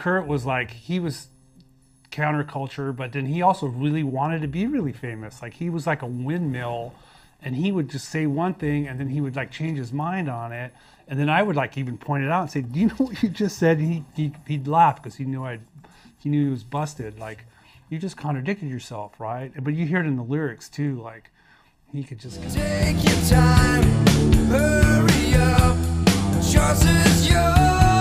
Kurt was like, he was counterculture, but then he also really wanted to be really famous. Like he was like a windmill, and he would just say one thing and then he would like change his mind on it. And then I would like even point it out and say, do you know what you just said? And he'd laugh because he knew he was busted. Like, you just contradicted yourself, right? But you hear it in the lyrics too. Like, he could just take your time, hurry up, yours is yours.